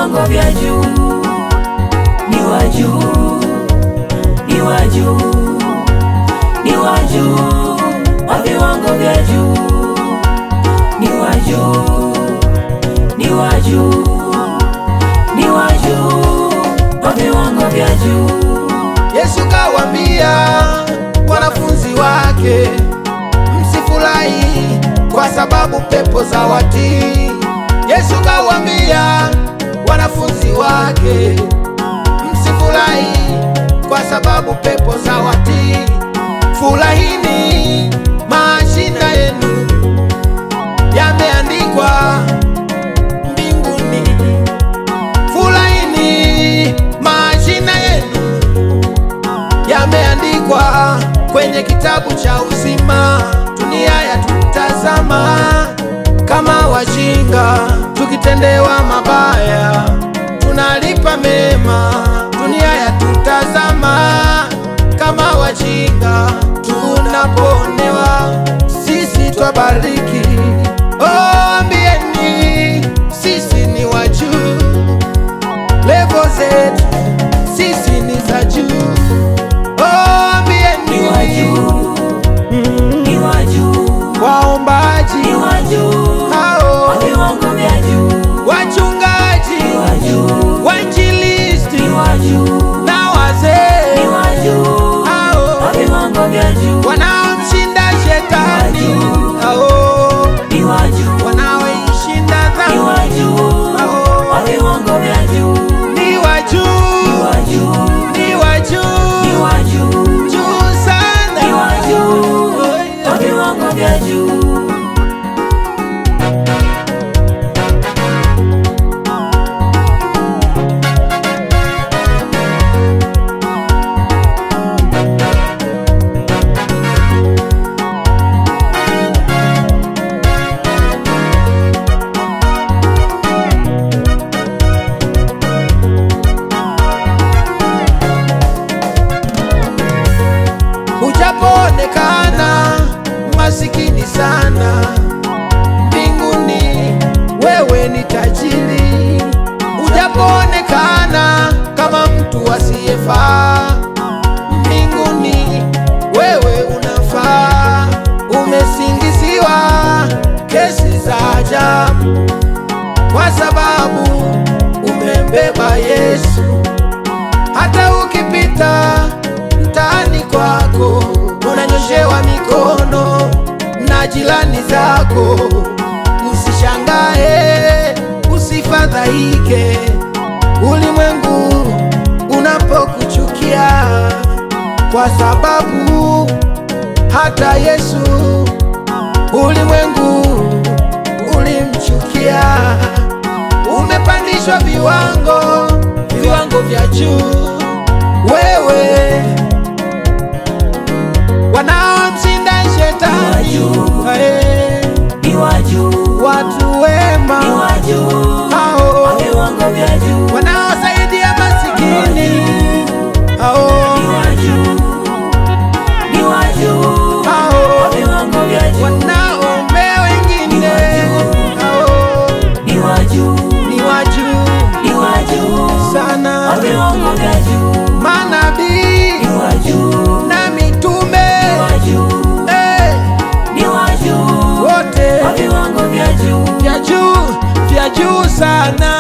viwango vya juu, ni wa juu, ni wa juu, ni wa juu, wa viwango vya juu, ni wa juu, ni wa juu, ni wa juu, wa viwango vya juu. Yesu kawaambia wanafunzi wake, msifurahi kwa sababu pepo za watii. Yesu kawaambia wanafunzi wake, msifurahi kwa sababu pepo za watii. Furahini, majina yenu yameandikwa mbinguni. Furahini, majina yenu yameandikwa kwenye kitabu cha uzima. Dunia yatutazama kama wajinga, tukitendewa mabaya tunalipa mema. Dunia yatutazama kama wajinga, tunaponewa sisi twabariki. Oh, ambieni sisi ni wa juu, level zetu sisi ni za juu. Oh, ambieni ni wa juu, ni wa juu, waombaji ni wa juu, hao wa viwango vya juu, wachungaji ni wa juu, wainjilisti ni wa juu, na wazee ni wa juu, hao wa viwango vya juu, wanaomshinda shetani hao ni wa juu, wanaoishinda ni wa dhambi juu, hao wa viwango vya juu, ni wa juu, ni wa juu, ni wa juu, ni wa juu, juu sana, ni wa juu, wa viwango vya juu. Ujapoonekana masikini sana, mbinguni wewe ni tajiri. Ujapoonekana kama mtu asiyefaa, mbinguni wewe unafaa. Umesingiziwa kesi za ajabu kwa sababu umembeba Yesu. Hata ukipita mtaani kwako unanyoshewa mikono na jirani zako. Usishangae, usifadhaike ulimwengu unapokuchukia, kwa sababu hata Yesu ulimwengu ulimchukia. Umepandishwa viwango, viwango vya juu wewe. Wanaomshinda shetani ni wa juu, watu wema ni wa juu, hao wa viwango vya juu, wanaosaidia masikini hao ni wa juu, ni wa juu, hao wa viwango vya juu, wanaombea wengine hao ni wa juu, ni wa juu, ni wa juu sana, wa viwango vya juu, manabii ni wa juu, na mitume ni wa juu, ni wa juu, wote wa viwango vya juu, vya juu sana.